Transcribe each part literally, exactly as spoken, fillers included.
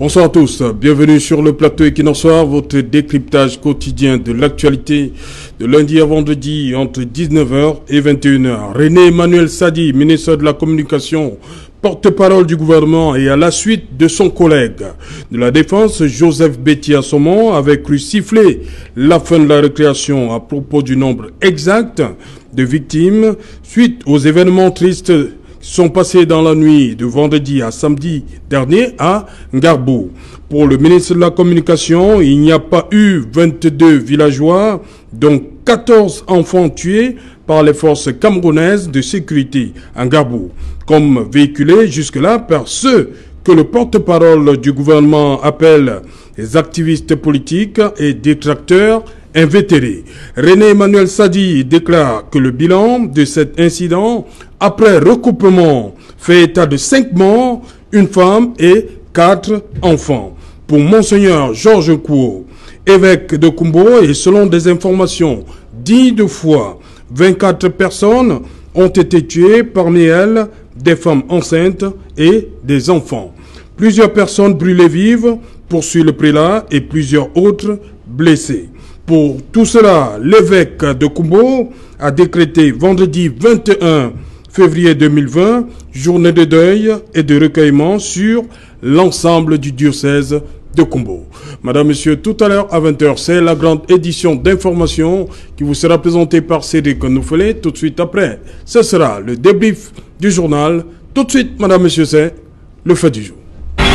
Bonsoir à tous, bienvenue sur le plateau Equinoxoir, votre décryptage quotidien de l'actualité de lundi à vendredi entre dix-neuf heures et vingt et une heures. René Emmanuel Sadi, ministre de la Communication, porte-parole du gouvernement, et à la suite de son collègue de la Défense, Joseph Betty-Assomon, avait cru siffler la fin de la récréation à propos du nombre exact de victimes suite aux événements tristes sont passés dans la nuit de vendredi à samedi dernier à Ngarbou. Pour le ministre de la Communication, il n'y a pas eu vingt-deux villageois, dont quatorze enfants tués par les forces camerounaises de sécurité à Ngarbou, comme véhiculé jusque-là par ceux que le porte-parole du gouvernement appelle les activistes politiques et détracteurs invétérés. René Emmanuel Sadi déclare que le bilan de cet incident, après recoupement, fait état de cinq morts, une femme et quatre enfants. Pour Monseigneur Georges Kouo, évêque de Kumbo, et selon des informations dignes de foi, vingt-quatre personnes ont été tuées, parmi elles des femmes enceintes et des enfants. Plusieurs personnes brûlées vives, poursuit le prélat, et plusieurs autres blessées. Pour tout cela, l'évêque de Kumbo a décrété vendredi vingt et un février deux mille vingt, journée de deuil et de recueillement sur l'ensemble du diocèse de Kumbo. Madame, Monsieur, tout à l'heure à vingt heures, c'est la grande édition d'information qui vous sera présentée par Cédric Noufelé. Tout de suite après, ce sera le débrief du journal. Tout de suite, Madame, Monsieur, c'est le fait du jour.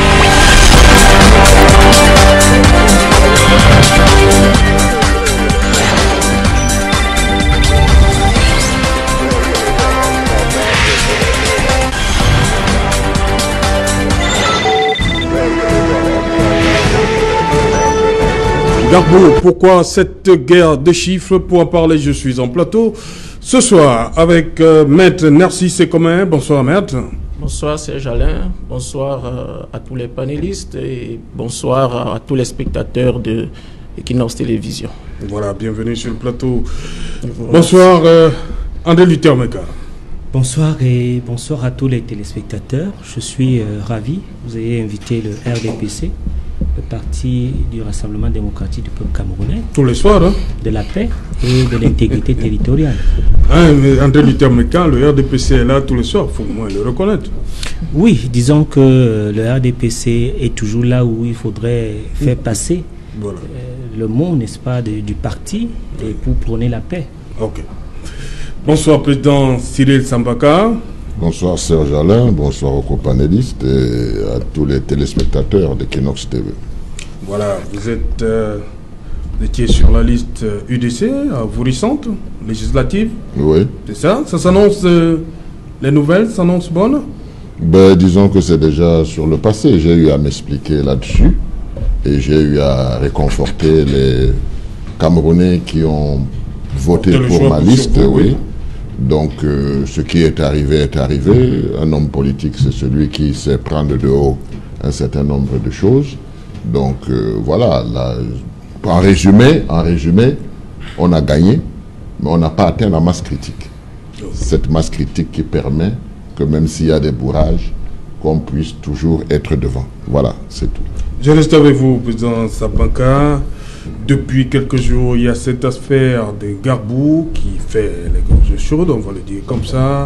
Ngarbou, pourquoi cette guerre de chiffres? Pour en parler, je suis en plateau ce soir avec euh, Maître Narcisse Sekomen. Bonsoir, Maître. Bonsoir, Serge Alain. Bonsoir euh, à tous les panélistes et bonsoir à, à tous les spectateurs de Equinox Télévision. Voilà, bienvenue sur le plateau. Bonsoir, euh, André Luther Meka. Bonsoir et bonsoir à tous les téléspectateurs. Je suis euh, ravi. Vous avez invité le R D P C, le parti du Rassemblement démocratique du peuple camerounais. Tous les soirs, hein? De la paix et de l'intégrité territoriale. Hein, André Luther Meka, le R D P C est là tous les soirs, il faut au moins le reconnaître. Oui, disons que le R D P C est toujours là où il faudrait faire passer voilà. euh, le mot, n'est-ce pas, de, du parti, et pour prôner la paix. Ok. Bonsoir, Président Cyril Sambaka. Bonsoir Serge Alain, bonsoir aux copanélistes et à tous les téléspectateurs d'Equinox T V. Voilà, vous êtes euh, vous étiez sur la liste U D C, avorissante, législative. Oui. C'est ça? Ça s'annonce, euh, les nouvelles s'annoncent bonnes? Ben, disons que c'est déjà sur le passé. J'ai eu à m'expliquer là-dessus et j'ai eu à réconforter les Camerounais qui ont voté pour ma liste, vous, oui. oui. Donc, euh, ce qui est arrivé est arrivé. Un homme politique, c'est celui qui sait prendre de haut un certain nombre de choses. Donc, euh, voilà. Là, en résumé, en résumé, on a gagné, mais on n'a pas atteint la masse critique. Cette masse critique qui permet que même s'il y a des bourrages, qu'on puisse toujours être devant. Voilà, c'est tout. Je reste avec vous, Président Sabanka. Depuis quelques jours, il y a cette affaire de Ngarbou qui fait les gorges chaudes, on va le dire comme ça.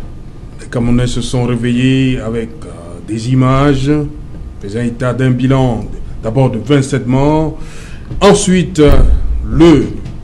Les Camerounais se sont réveillés avec euh, des images faisant état d'un bilan d'abord de vingt-sept morts. Ensuite, euh, le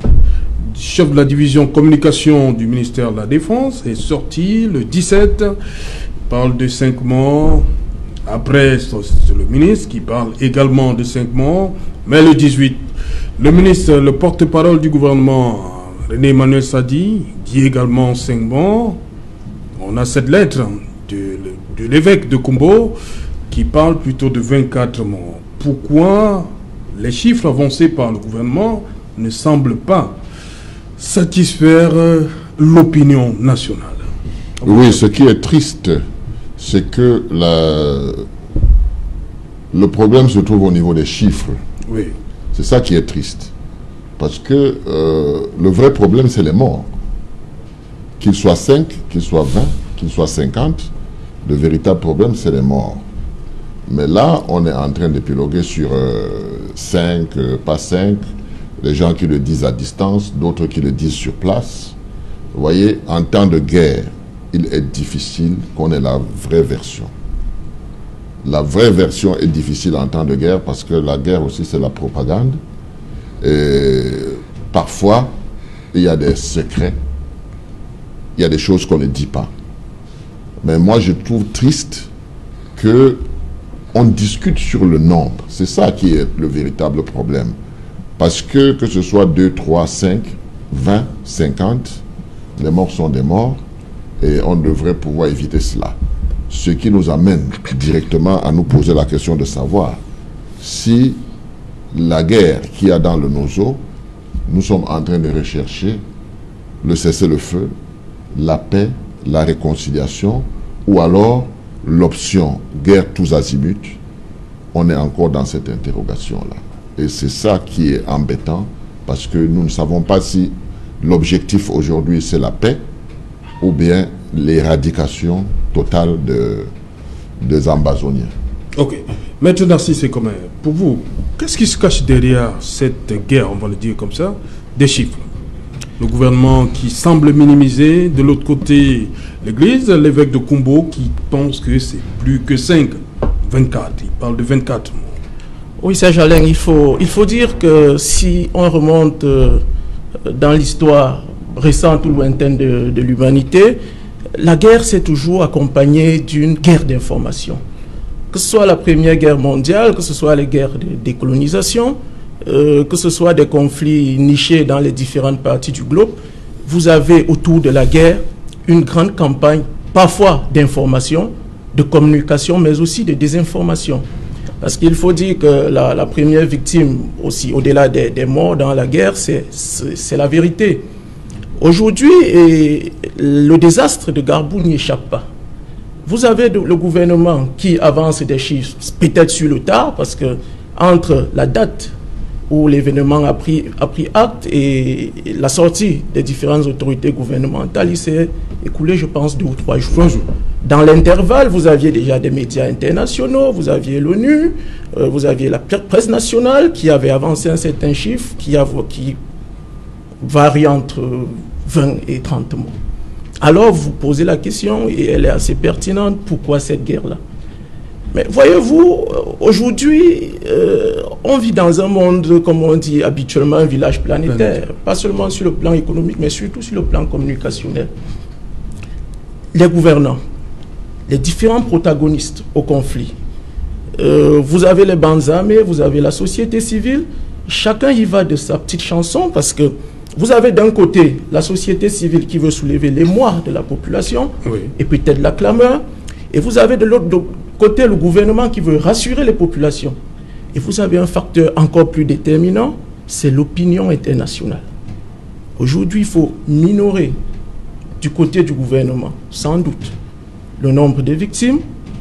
chef de la division communication du ministère de la Défense est sorti le dix-sept, il parle de cinq morts. Après, c'est le ministre qui parle également de cinq morts. Mais le dix-huit, le ministre, le porte-parole du gouvernement, René Emmanuel Sadi, dit également cinq morts. On a cette lettre de, de l'évêque de Kumbo qui parle plutôt de vingt-quatre morts. Pourquoi les chiffres avancés par le gouvernement ne semblent pas satisfaire l'opinion nationale? Oui, ce qui est triste, c'est que la... le problème se trouve au niveau des chiffres. Oui. C'est ça qui est triste. Parce que euh, le vrai problème, c'est les morts. Qu'ils soient cinq, qu'ils soient vingt, qu'ils soient cinquante, le véritable problème, c'est les morts. Mais là, on est en train d'épiloguer sur euh, cinq, euh, pas cinq, les gens qui le disent à distance, d'autres qui le disent sur place. Vous voyez, en temps de guerre, il est difficile qu'on ait la vraie version. La vraie version est difficile en temps de guerre parce que la guerre aussi, c'est la propagande. Et parfois, il y a des secrets, il y a des choses qu'on ne dit pas. Mais moi, je trouve triste que on discute sur le nombre. C'est ça qui est le véritable problème. Parce que, que ce soit deux, trois, cinq, vingt, cinquante, les morts sont des morts et on devrait pouvoir éviter cela. Ce qui nous amène directement à nous poser la question de savoir si la guerre qu'il y a dans le Nozo, nous sommes en train de rechercher le cessez-le-feu, la paix, la réconciliation, ou alors l'option guerre tous azimuts. On est encore dans cette interrogation-là. Et c'est ça qui est embêtant, parce que nous ne savons pas si l'objectif aujourd'hui c'est la paix, ou bien l'éradication totale de, des Amazoniens. Ok. Maître Narcisse Ekomen, pour vous, qu'est-ce qui se cache derrière cette guerre, on va le dire comme ça, des chiffres? Le gouvernement qui semble minimiser, de l'autre côté l'église, l'évêque de Kumbo qui pense que c'est plus que cinq, vingt-quatre, il parle de vingt-quatre morts. Oui, Serge Alain, il faut, il faut dire que si on remonte euh, dans l'histoire récente ou lointaine de, de l'humanité, la guerre s'est toujours accompagnée d'une guerre d'information. Que ce soit la Première Guerre mondiale, que ce soit les guerres de décolonisation, euh, que ce soit des conflits nichés dans les différentes parties du globe, vous avez autour de la guerre une grande campagne, parfois d'information, de communication, mais aussi de désinformation. Parce qu'il faut dire que la, la première victime, aussi au-delà des, des morts dans la guerre, c'est la vérité. Aujourd'hui, le désastre de Gbagbo n'y échappe pas. Vous avez le gouvernement qui avance des chiffres, peut-être sur le tard, parce que entre la date où l'événement a pris, a pris acte et la sortie des différentes autorités gouvernementales, il s'est écoulé, je pense, deux ou trois jours. Trois jours. Dans l'intervalle, vous aviez déjà des médias internationaux, vous aviez l'ONU, euh, vous aviez la presse nationale qui avait avancé un certain chiffre qui, a, qui varie entre vingt et trente morts. Alors vous posez la question, et elle est assez pertinente, pourquoi cette guerre-là? Mais voyez-vous, aujourd'hui, euh, on vit dans un monde, comme on dit habituellement, un village planétaire, pas seulement sur le plan économique, mais surtout sur le plan communicationnel. Les gouvernants, les différents protagonistes au conflit, euh, vous avez les bandes armées, vous avez la société civile, chacun y va de sa petite chanson, parce que vous avez d'un côté la société civile qui veut soulever l'émoi de la population, oui, et peut-être la clameur, et vous avez de l'autre côté le gouvernement qui veut rassurer les populations. Et vous avez un facteur encore plus déterminant, c'est l'opinion internationale. Aujourd'hui, il faut minorer du côté du gouvernement, sans doute, le nombre de victimes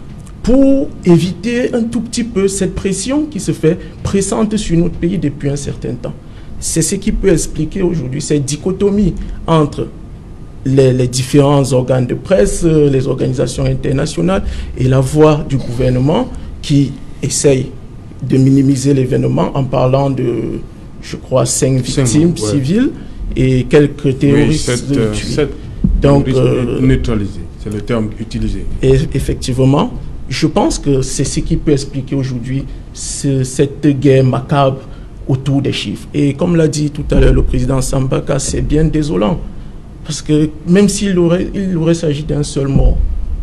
pour éviter un tout petit peu cette pression qui se fait pressante sur notre pays depuis un certain temps. C'est ce qui peut expliquer aujourd'hui cette dichotomie entre les, les différents organes de presse, les organisations internationales et la voix du gouvernement qui essaye de minimiser l'événement en parlant de, je crois, cinq victimes ouais. civiles et quelques terroristes oui, sept, euh, tués. Sept Donc, euh, neutralisés, c'est le terme utilisé. Et effectivement, je pense que c'est ce qui peut expliquer aujourd'hui cette guerre macabre autour des chiffres. Et comme l'a dit tout à l'heure le président Sambaka, c'est bien désolant. Parce que même s'il aurait, il aurait s'agi d'un seul mort,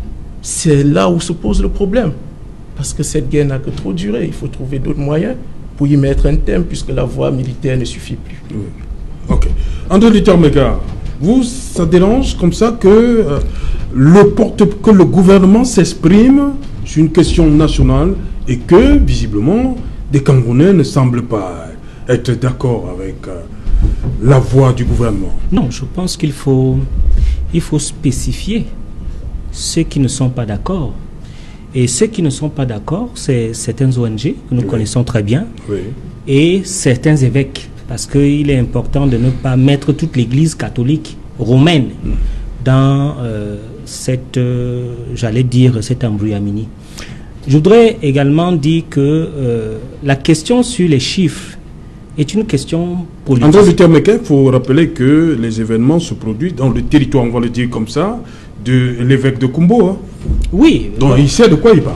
c'est là où se pose le problème. Parce que cette guerre n'a que trop duré. Il faut trouver d'autres moyens pour y mettre un terme, puisque la voie militaire ne suffit plus. Oui. Ok. André Luther-Mega, vous, ça dérange comme ça que, euh, le, porte, que le gouvernement s'exprime sur une question nationale et que, visiblement, des Camerounais ne semblent pas être d'accord avec euh, la voix du gouvernement? Non, je pense qu'il faut, il faut spécifier ceux qui ne sont pas d'accord. Et ceux qui ne sont pas d'accord, c'est certaines O N G que nous oui. connaissons très bien, oui. et certains évêques, parce qu'il est important de ne pas mettre toute l'Église catholique romaine mm. dans euh, cette, euh, j'allais dire, cette embrouillamini. Je voudrais également dire que euh, la question sur les chiffres est une question politique. André Luther Mequin, il faut rappeler que les événements se produisent dans le territoire, on va le dire comme ça, de l'évêque de Kumbo. Hein. Oui. Donc bon. Il sait de quoi il parle.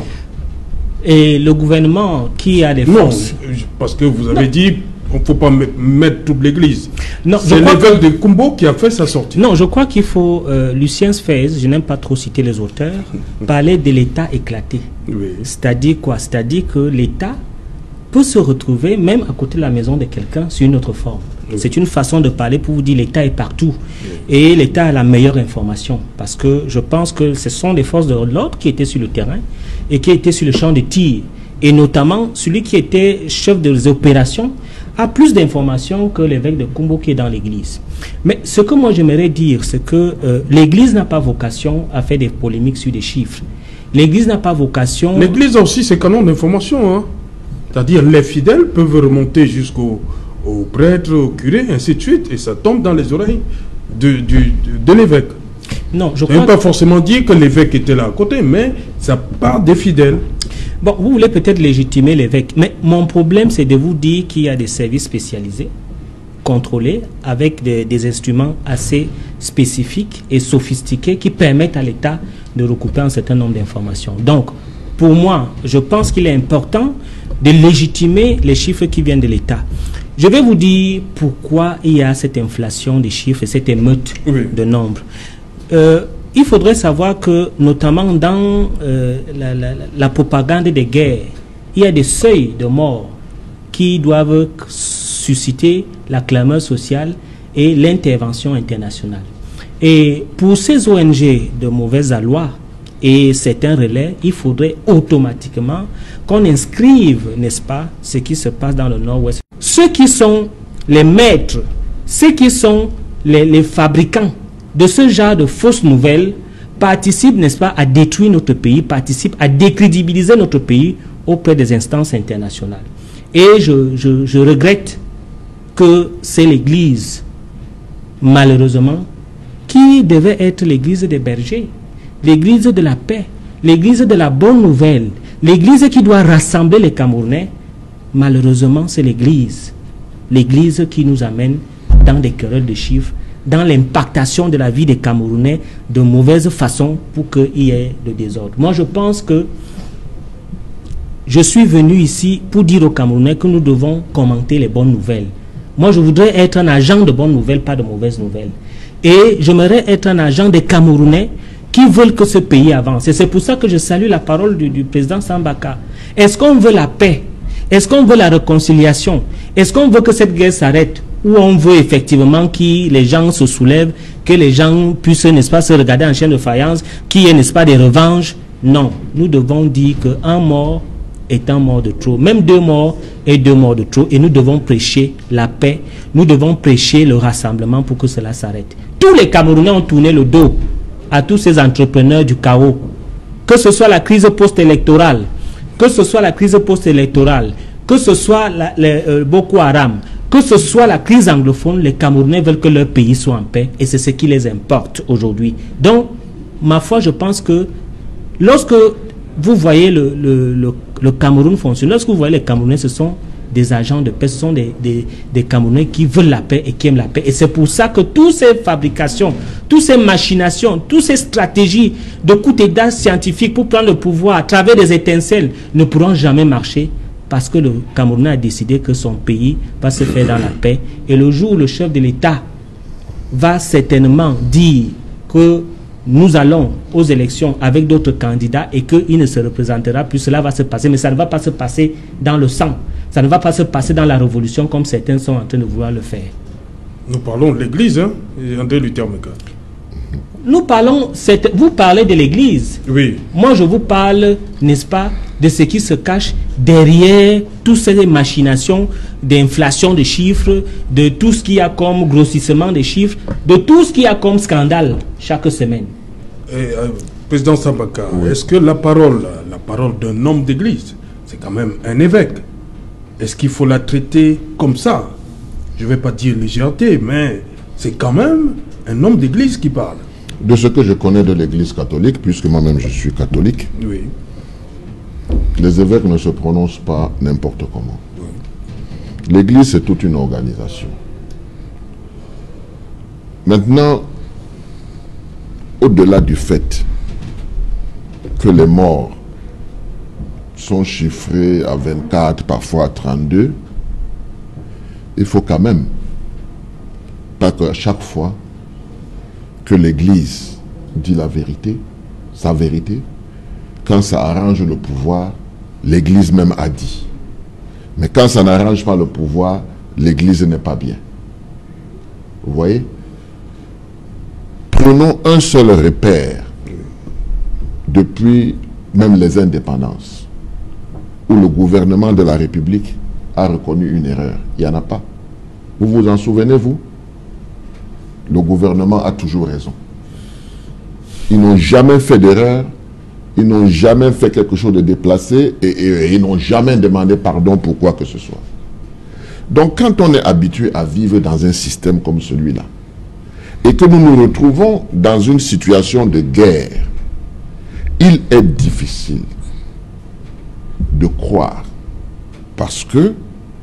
Et le gouvernement qui a des forces... Non, parce que vous avez non. dit qu'il ne faut pas mettre toute l'église. C'est l'évêque que... de Kumbo qui a fait sa sortie. Non, je crois qu'il faut... Euh, Lucien Sfez, je n'aime pas trop citer les auteurs, parler de l'État éclaté. Oui. C'est-à-dire quoi? C'est-à-dire que l'État peut se retrouver même à côté de la maison de quelqu'un sur une autre forme. Oui. C'est une façon de parler pour vous dire l'État est partout. Oui. Et l'État a la meilleure information. Parce que je pense que ce sont des forces de l'ordre qui étaient sur le terrain et qui étaient sur le champ de tir. Et notamment, celui qui était chef des opérations a plus d'informations que l'évêque de Kumbo qui est dans l'église. Mais ce que moi j'aimerais dire, c'est que euh, l'église n'a pas vocation à faire des polémiques sur des chiffres. L'église n'a pas vocation... L'église aussi, c'est canon d'information, hein. C'est-à-dire les fidèles peuvent remonter jusqu'au au prêtre, au curé, ainsi de suite, et ça tombe dans les oreilles de, de, de, de l'évêque. Non, je ne veux pas forcément dire que l'évêque était là à côté, mais ça part des fidèles. Bon, vous voulez peut-être légitimer l'évêque, mais mon problème, c'est de vous dire qu'il y a des services spécialisés, contrôlés, avec des, des instruments assez spécifiques et sophistiqués qui permettent à l'État de recouper un certain nombre d'informations. Donc, pour moi, je pense qu'il est important de légitimer les chiffres qui viennent de l'État. Je vais vous dire pourquoi il y a cette inflation des chiffres et cette émeute oui. de nombre. Euh, il faudrait savoir que, notamment dans euh, la, la, la propagande des guerres, il y a des seuils de mort qui doivent susciter la clameur sociale et l'intervention internationale. Et pour ces O N G de mauvaise aloi et certains relais, il faudrait automatiquement qu'on inscrive, n'est-ce pas, ce qui se passe dans le nord-ouest. Ceux qui sont les maîtres, ceux qui sont les, les fabricants de ce genre de fausses nouvelles participent, n'est-ce pas, à détruire notre pays, participent à décrédibiliser notre pays auprès des instances internationales. Et je, je, je regrette que c'est l'Église, malheureusement, qui devait être l'Église des bergers, l'Église de la paix, l'Église de la bonne nouvelle, l'Église qui doit rassembler les Camerounais. Malheureusement, c'est l'Église, l'Église qui nous amène dans des querelles de chiffres, dans l'impactation de la vie des Camerounais de mauvaise façon pour qu'il y ait de désordre. Moi, je pense que je suis venu ici pour dire aux Camerounais que nous devons commenter les bonnes nouvelles. Moi, je voudrais être un agent de bonnes nouvelles, pas de mauvaises nouvelles. Et j'aimerais être un agent des Camerounais qui veulent que ce pays avance. Et c'est pour ça que je salue la parole du, du président Sambaka. Est-ce qu'on veut la paix? Est-ce qu'on veut la réconciliation? Est-ce qu'on veut que cette guerre s'arrête? Ou on veut effectivement que les gens se soulèvent, que les gens puissent, n'est-ce pas, se regarder en chien de faïence, qu'il y ait, n'est-ce pas, des revanches? Non. Nous devons dire qu'un mort est un mort de trop. Même deux morts est deux morts de trop. Et nous devons prêcher la paix. Nous devons prêcher le rassemblement pour que cela s'arrête. Tous les Camerounais ont tourné le dos à tous ces entrepreneurs du chaos. Que ce soit la crise post-électorale, que ce soit la crise post-électorale, que ce soit la, les, euh, Boko Haram, que ce soit la crise anglophone, les Camerounais veulent que leur pays soit en paix et c'est ce qui les importe aujourd'hui. Donc, ma foi, je pense que lorsque vous voyez le, le, le, le Cameroun fonctionner, lorsque vous voyez les Camerounais, ce sont des agents de paix, ce sont des, des, des Camerounais qui veulent la paix et qui aiment la paix. Et c'est pour ça que toutes ces fabrications, toutes ces machinations, toutes ces stratégies de coup d'État scientifique pour prendre le pouvoir à travers des étincelles ne pourront jamais marcher parce que le Camerounais a décidé que son pays va se faire dans la paix. Et le jour où le chef de l'État va certainement dire que nous allons aux élections avec d'autres candidats et qu'il ne se représentera plus, cela va se passer, mais ça ne va pas se passer dans le sang. Ça ne va pas se passer dans la révolution comme certains sont en train de vouloir le faire. Nous parlons de l'Église, hein, André Luther Mequin. Nous parlons, vous parlez de l'Église. Oui. Moi, je vous parle, n'est-ce pas, de ce qui se cache derrière toutes ces machinations d'inflation de chiffres, de tout ce qu'il y a comme grossissement de chiffres, de tout ce qu'il y a comme scandale chaque semaine. Et, euh, Président Sambaka, oui. Est-ce que la parole, la parole d'un homme d'église, c'est quand même un évêque? Est-ce qu'il faut la traiter comme ça? Je ne vais pas dire légèreté, mais c'est quand même un homme d'église qui parle. De ce que je connais de l'église catholique, puisque moi-même je suis catholique, oui. les évêques ne se prononcent pas n'importe comment. L'Église, c'est toute une organisation. Maintenant, au-delà du fait que les morts sont chiffrés à vingt-quatre, parfois à trente-deux, il faut quand même pas qu'à chaque fois que l'Église dit la vérité, sa vérité, quand ça arrange le pouvoir, l'Église même a dit. Mais quand ça n'arrange pas le pouvoir, l'Église n'est pas bien. Vous voyez? Prenons un seul repère depuis même les indépendances, où le gouvernement de la République a reconnu une erreur. Il n'y en a pas. Vous vous en souvenez, vous? Le gouvernement a toujours raison. Ils n'ont jamais fait d'erreur, ils n'ont jamais fait quelque chose de déplacé et, et, et ils n'ont jamais demandé pardon pour quoi que ce soit. Donc quand on est habitué à vivre dans un système comme celui-là, et que nous nous retrouvons dans une situation de guerre, il est difficile de croire, parce que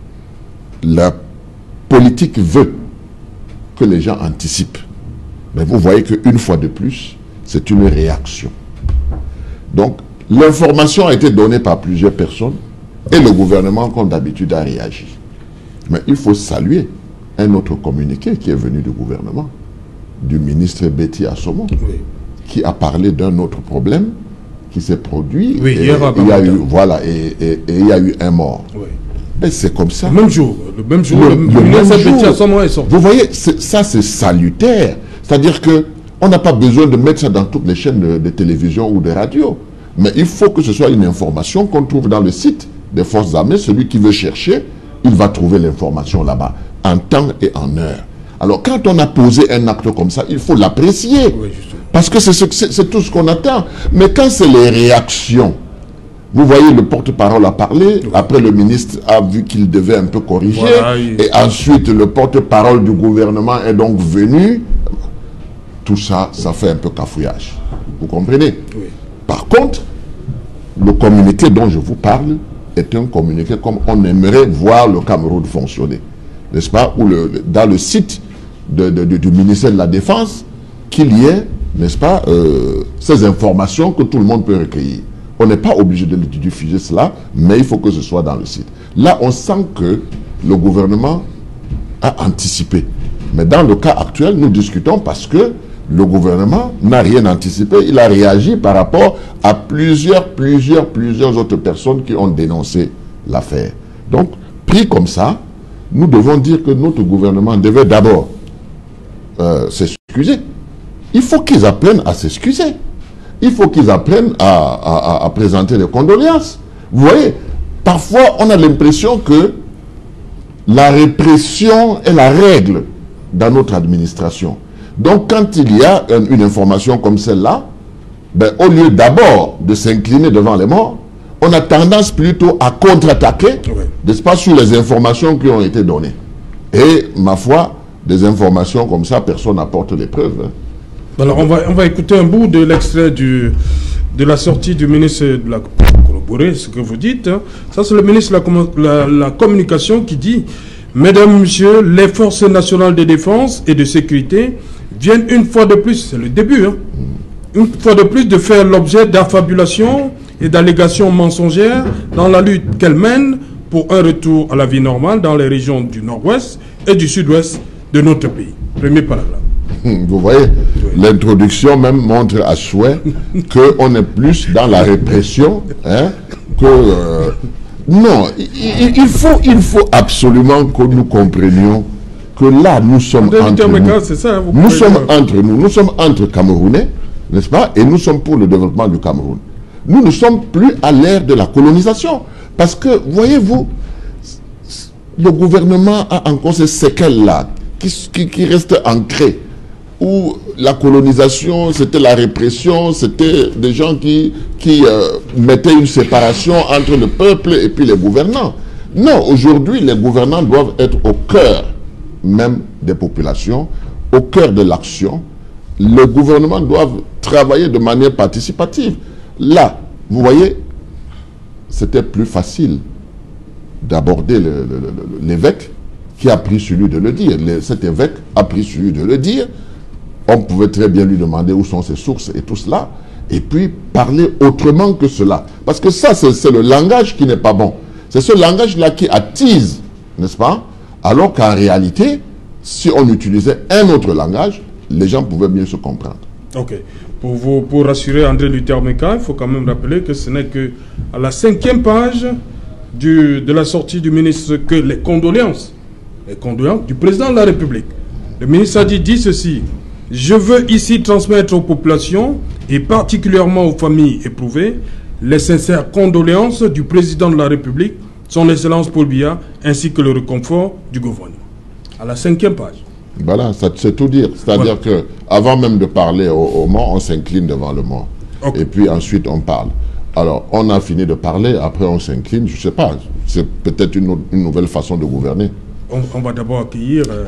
la politique veut que les gens anticipent. Mais vous voyez qu'une fois de plus, c'est une réaction. Donc, l'information a été donnée par plusieurs personnes et le gouvernement, comme d'habitude, a réagi. Mais il faut saluer un autre communiqué qui est venu du gouvernement, du ministre Betty Assomo, oui, qui a parlé d'un autre problème qui s'est produit. Oui, et, hier il y a eu, voilà, et, et, et il y a eu un mort. Oui. Mais c'est comme ça. Le même jour, le même jour, le, le, le, le ministre Betty Assomo est sorti. Vous voyez, ça c'est salutaire. C'est-à-dire que on n'a pas besoin de mettre ça dans toutes les chaînes de, de télévision ou de radio. Mais il faut que ce soit une information qu'on trouve dans le site des forces armées. Celui qui veut chercher, il va trouver l'information là-bas, en temps et en heure. Alors, quand on a posé un acte comme ça, il faut l'apprécier. Oui, parce que c'est tout ce qu'on attend. Mais quand c'est les réactions, vous voyez, le porte-parole a parlé, oui, après le ministre a vu qu'il devait un peu corriger, voilà, il... et ensuite le porte-parole du gouvernement est donc venu. Tout ça, ça fait un peu cafouillage. Vous comprenez? Oui. Par contre, le communiqué dont je vous parle est un communiqué comme on aimerait voir le Cameroun fonctionner. N'est-ce pas? Où le, dans le site de, de, de, du ministère de la Défense, qu'il y ait, n'est-ce pas, euh, ces informations que tout le monde peut recueillir. On n'est pas obligé de diffuser cela, mais il faut que ce soit dans le site. Là, on sent que le gouvernement a anticipé. Mais dans le cas actuel, nous discutons parce que le gouvernement n'a rien anticipé. Il a réagi par rapport à plusieurs, plusieurs, plusieurs autres personnes qui ont dénoncé l'affaire. Donc, pris comme ça, nous devons dire que notre gouvernement devait d'abord euh, s'excuser. Il faut qu'ils apprennent à s'excuser. Il faut qu'ils apprennent à, à, à présenter des condoléances. Vous voyez, parfois on a l'impression que la répression est la règle dans notre administration. Donc quand il y a une, une information comme celle-là, ben, au lieu d'abord de s'incliner devant les morts, on a tendance plutôt à contre-attaquer, oui, n'est-ce pas, sur les informations qui ont été données. Et, ma foi, des informations comme ça, personne n'apporte les preuves. Hein. Alors, on va, on va écouter un bout de l'extrait de la sortie du ministre de la... corroborer ce que vous dites. Hein. Ça, c'est le ministre de la, la, la Communication qui dit « Mesdames, Messieurs, les forces nationales de défense et de sécurité viennent une fois de plus, c'est le début, hein, une fois de plus de faire l'objet d'affabulations et d'allégations mensongères dans la lutte qu'elle mène pour un retour à la vie normale dans les régions du nord-ouest et du sud-ouest de notre pays. » Premier paragraphe. Vous voyez, oui, l'introduction même montre à souhait qu'on est plus dans la répression, hein, que... Euh, non, il, il, faut, il faut absolument que nous comprenions que là, nous sommes entre nous. Ça, hein, nous sommes entre nous. Nous sommes entre Camerounais, n'est-ce pas? Et nous sommes pour le développement du Cameroun. Nous ne sommes plus à l'ère de la colonisation. Parce que, voyez-vous, le gouvernement a encore ces séquelles-là qui, qui, qui restent ancrées. Où la colonisation, c'était la répression, c'était des gens qui, qui euh, mettaient une séparation entre le peuple et puis les gouvernants. Non, aujourd'hui, les gouvernants doivent être au cœur même des populations, au cœur de l'action. Les gouvernements doivent travailler de manière participative. Là, vous voyez, c'était plus facile d'aborder l'évêque qui a pris celui de le dire. Le, cet évêque a pris celui de le dire. On pouvait très bien lui demander où sont ses sources et tout cela, et puis parler autrement que cela. Parce que ça, c'est le langage qui n'est pas bon. C'est ce langage-là qui attise, n'est-ce pas? Alors qu'en réalité, si on utilisait un autre langage, les gens pouvaient mieux se comprendre. Ok. Pour, vous, pour rassurer André Luther Meka, il faut quand même rappeler que ce n'est que à la cinquième page du, de la sortie du ministre que les condoléances, les condoléances du président de la République. Le ministre a dit, dit ceci: je veux ici transmettre aux populations et particulièrement aux familles éprouvées les sincères condoléances du président de la République, son Excellence Paul Biya, ainsi que le réconfort du gouvernement. À la cinquième page. Voilà, c'est tout dire. C'est-à-dire voilà. que avant même de parler au, au mort, on s'incline devant le mort. Okay. Et puis ensuite on parle. Alors, on a fini de parler, après on s'incline, je ne sais pas. C'est peut-être une, une nouvelle façon de gouverner. On, on va d'abord accueillir euh,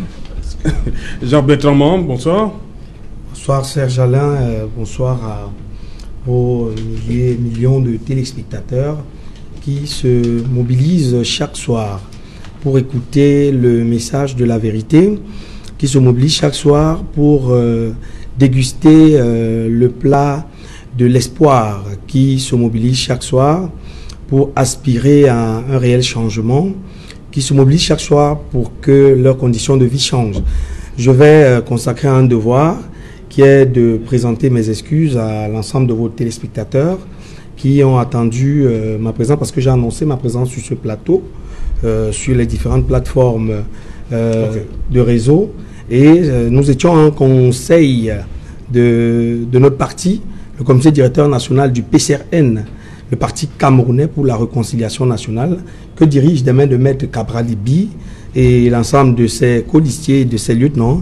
Jean-Bertrand Mam, bonsoir. Bonsoir Serge Alain, euh, bonsoir à aux milliers, millions de téléspectateurs qui se mobilisent chaque soir pour écouter le message de la vérité, qui se mobilisent chaque soir pour euh, déguster euh, le plat de l'espoir, qui se mobilisent chaque soir pour aspirer à un réel changement, qui se mobilisent chaque soir pour que leurs conditions de vie changent. Je vais euh, consacrer un devoir qui est de présenter mes excuses à l'ensemble de vos téléspectateurs qui ont attendu euh, ma présence, parce que j'ai annoncé ma présence sur ce plateau, euh, sur les différentes plateformes euh, okay. de réseau. Et euh, nous étions en conseil de, de notre parti, le comité directeur national du P C R N, le parti camerounais pour la réconciliation nationale, que dirige des mains de Maître Cabral Libi et l'ensemble de ses colistiers et de ses lieutenants,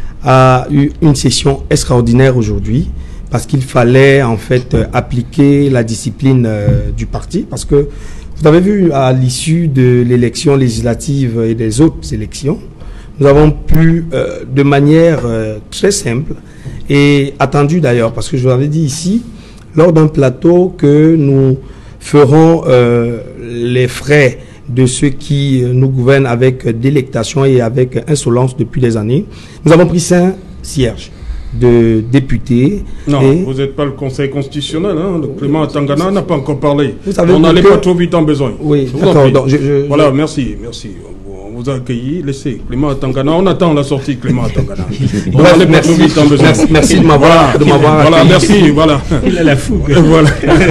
a eu une session extraordinaire aujourd'hui, parce qu'il fallait en fait euh, appliquer la discipline euh, du parti, parce que vous avez vu à l'issue de l'élection législative et des autres élections, nous avons pu euh, de manière euh, très simple et attendue d'ailleurs, parce que je vous avais dit ici lors d'un plateau que nous ferons euh, les frais de ceux qui nous gouvernent avec délectation et avec insolence depuis des années. Nous avons pris Saint-Cierge de députés. Non, et vous n'êtes pas le Conseil constitutionnel. Hein. Le Clément Atangana n'a pas encore parlé. Vous savez, on n'allait que... pas trop vite en besoin. Oui, d'accord. Je, je, voilà, je... merci, merci. On vous a accueilli. Laissez Clément Atangana. On attend la sortie de Clément Atangana. On Bref, n'allait pas trop vite en besoin. Merci, merci de m'avoir voilà, voilà, merci. Voilà. Il a la fougue. Voilà.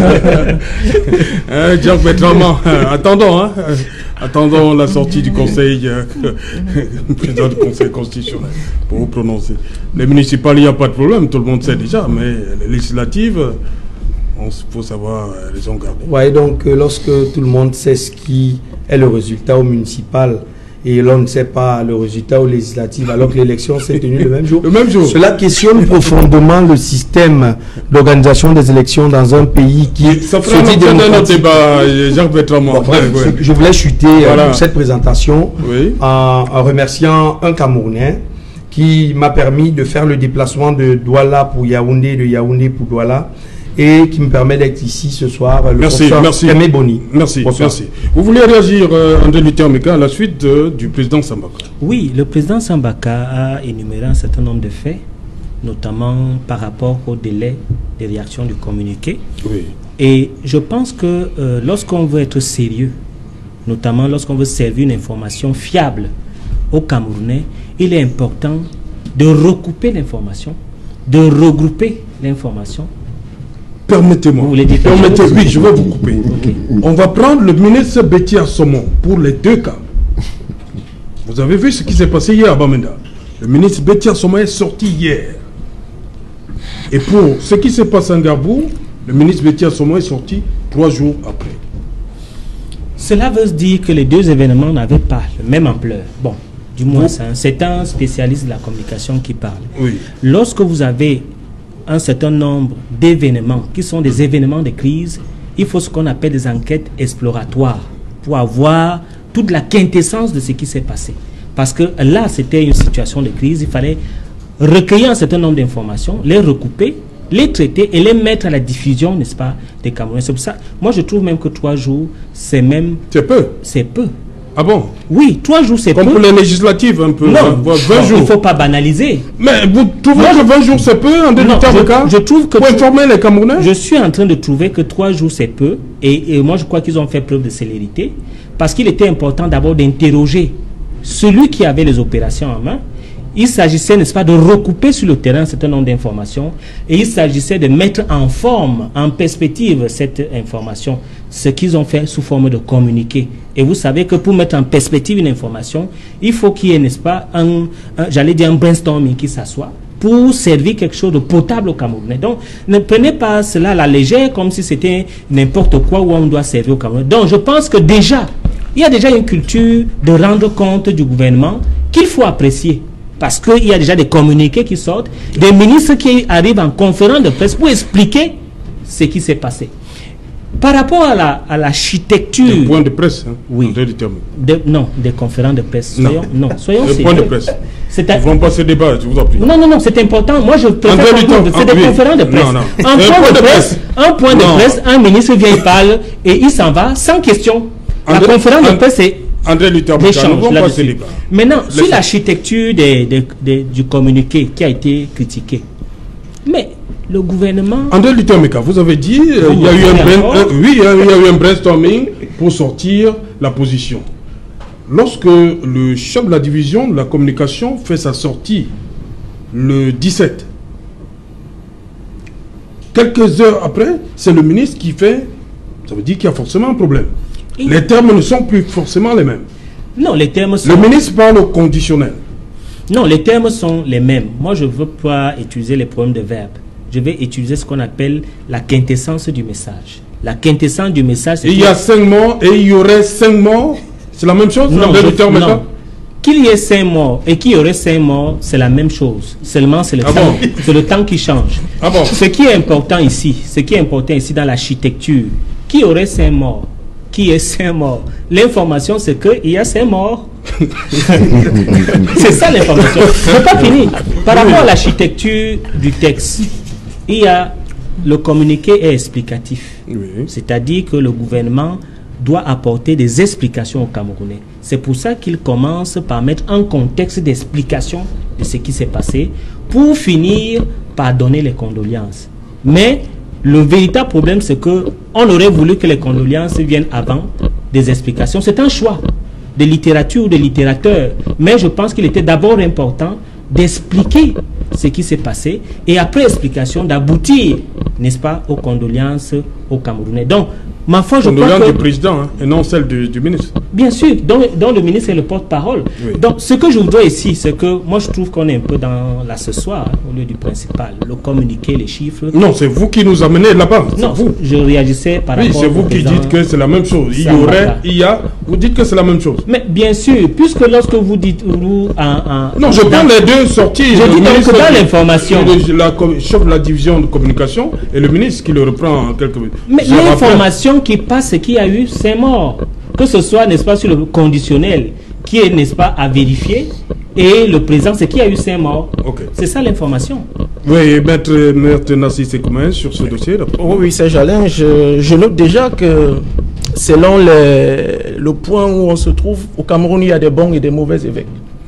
hein, Jacques Bertrand, attendons, hein. Attendons la sortie du Conseil, euh, président du Conseil constitutionnel, pour vous prononcer. Les municipales, il n'y a pas de problème, tout le monde sait déjà, mais les législatives, il faut savoir les ont gardées. Oui, donc euh, lorsque tout le monde sait ce qui est le résultat au municipal, et l'on ne sait pas le résultat aux législatives, alors que l'élection s'est tenue le même jour. Le même jour. Cela questionne profondément le système d'organisation des élections dans un pays qui ça fera l'objet de notre débat, Jacques Bertrand. Bon, bref, ouais. Je voulais chuter voilà. euh, cette présentation oui. en, en remerciant un Camerounais qui m'a permis de faire le déplacement de Douala pour Yaoundé, de Yaoundé pour Douala, et qui me permet d'être ici ce soir. Le merci, merci. Aimé Boni. Merci, merci. Vous voulez réagir, euh, André Luther Meka, à la suite de, du président Sambaka? Oui, le président Sambaka a énuméré un certain nombre de faits, notamment par rapport au délai de réaction du communiqué. Oui. Et je pense que euh, lorsqu'on veut être sérieux, notamment lorsqu'on veut servir une information fiable aux Camerounais, il est important de recouper l'information, de regrouper l'information. Permettez-moi. Permettez, oui, je vais vous couper. Okay. On va prendre le ministre Betty Assomon pour les deux cas. Vous avez vu ce qui s'est passé hier à Bamenda. Le ministre Betty Assomon est sorti hier. Et pour ce qui s'est passé en Garbou, le ministre Betty Assomon est sorti trois jours après. Cela veut dire que les deux événements n'avaient pas la même ampleur. Bon, du moins, c'est un spécialiste de la communication qui parle. Oui. Lorsque vous avez un certain nombre d'événements qui sont des événements de crise, il faut ce qu'on appelle des enquêtes exploratoires pour avoir toute la quintessence de ce qui s'est passé. Parce que là, c'était une situation de crise, il fallait recueillir un certain nombre d'informations, les recouper les traiter et les mettre à la diffusion, n'est-ce pas, des Camerounais. C'est pour ça, moi je trouve même que trois jours, c'est même... C'est peu. C'est peu. Ah bon? Oui, trois jours c'est peu. Comme pour les législatives un peu. Non, vingt jours. Il ne faut pas banaliser. Mais vous trouvez moi, que vingt jours c'est peu en non, je, je trouve que pour tu, informer les Camerounais? Je suis en train de trouver que trois jours c'est peu et, et moi je crois qu'ils ont fait preuve de célérité parce qu'il était important d'abord d'interroger celui qui avait les opérations en main. Il s'agissait, n'est-ce pas, de recouper sur le terrain un certain nombre d'informations et il s'agissait de mettre en forme, en perspective cette information, ce qu'ils ont fait sous forme de communiqué. Et vous savez que pour mettre en perspective une information, il faut qu'il y ait, n'est-ce pas, un, un j'allais dire un brainstorming qui s'assoit pour servir quelque chose de potable au Camerounais. Donc, ne prenez pas cela à la légère comme si c'était n'importe quoi où on doit servir au Camerounais. Donc, je pense que déjà, il y a déjà une culture de rendre compte du gouvernement qu'il faut apprécier. Parce qu'il y a déjà des communiqués qui sortent, des ministres qui arrivent en conférence de presse pour expliquer ce qui s'est passé. Par rapport à la à l'architecture... Des points de presse, hein, oui. De, non, des conférences de presse. Soyons, non. non, soyons des points de presse. Nous ne vont pas ce débat, je vous en prie. Non, non, non, c'est important. Moi, je préfère... C'est des oui. conférences de presse. Non, non. Un, point, point de presse, presse. un point de non. presse, un ministre vient, il parle et il s'en va sans question. André, la conférence de presse, c'est... André Luther là-dessus. Maintenant, sur l'architecture des, des, des, du communiqué qui a été critiqué, mais le gouvernement... André Luther Meka, vous avez dit euh, il y a eu un, brain, un, oui, il y a eu un brainstorming pour sortir la position. Lorsque le chef de la division de la communication fait sa sortie le dix-sept, quelques heures après, c'est le ministre qui fait... Ça veut dire qu'il y a forcément un problème. Et les termes ne sont plus forcément les mêmes. Non, les termes sont... Le ministre parle au conditionnel. Non, les termes sont les mêmes. Moi, je ne veux pas utiliser les problèmes de verbe. Je vais utiliser ce qu'on appelle la quintessence du message. La quintessence du message... Il y a cinq morts et il y aurait cinq morts. C'est la même chose? Non, non. Qu'il y ait cinq morts et qu'il y aurait cinq morts, c'est la même chose. Seulement, c'est le, ah bon? le temps qui change. Ah bon? Ce qui est important ici, ce qui est important ici dans l'architecture, qu'il y aurait cinq morts, qui est cinq morts. L'information, c'est qu'il y a cinq morts. C'est ça l'information. Je n'ai pas fini. Par rapport à l'architecture du texte, il y a le communiqué est explicatif. Oui. C'est-à-dire que le gouvernement doit apporter des explications aux Camerounais. C'est pour ça qu'il commence par mettre un contexte d'explication de ce qui s'est passé pour finir par donner les condoléances. Mais le véritable problème, c'est que on aurait voulu que les condoléances viennent avant des explications. C'est un choix de littérature ou de littérateur. Mais je pense qu'il était d'abord important d'expliquer ce qui s'est passé et après explication d'aboutir, n'est-ce pas, aux condoléances aux Camerounais. Donc, ma foi, je crois que... du président hein, et non celle du, du ministre. Bien sûr, dont, dont le ministre est le porte-parole. Oui. Donc, ce que je voudrais ici, c'est que moi, je trouve qu'on est un peu dans la ce soir, hein, au lieu du principal. Le communiqué, les chiffres... Non, c'est vous qui nous amenez là-bas. Non, vous. Je réagissais par oui, rapport... Oui, c'est vous qui dites que c'est la même chose. Il y aurait, il y a... Vous dites que c'est la même chose. Mais bien sûr, puisque lorsque vous dites... Vous, en, en, non, je prends les deux sorties. Je dis donc que dans l'information... La chef de la division de communication et le ministre qui le reprend en quelques minutes. Mais l'information qui passe, c'est qu'il y a eu cinq morts. Que ce soit, n'est-ce pas, sur le conditionnel, qui est, n'est-ce pas, à vérifier, et le présent, c'est qu'il y a eu cinq morts. Okay. C'est ça l'information. Oui, maître, maître Nassi Sekoumen, sur ce dossier. Oh, oui, Serge Alain, je, je note déjà que selon les, le point où on se trouve, au Cameroun, il y a des bons et des mauvais évêques.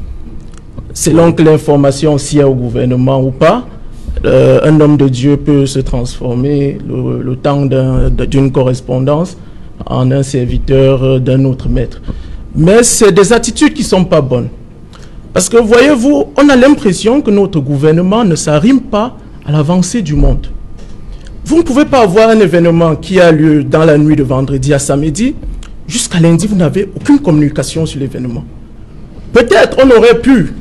Selon que l'information s'y est au gouvernement ou pas, euh, un homme de Dieu peut se transformer le, le temps d'une correspondance en un serviteur d'un autre maître. Mais c'est des attitudes qui ne sont pas bonnes. Parce que, voyez-vous, on a l'impression que notre gouvernement ne s'arrime pas à l'avancée du monde. Vous ne pouvez pas avoir un événement qui a lieu dans la nuit de vendredi à samedi. Jusqu'à lundi, vous n'avez aucune communication sur l'événement. Peut-être on aurait pu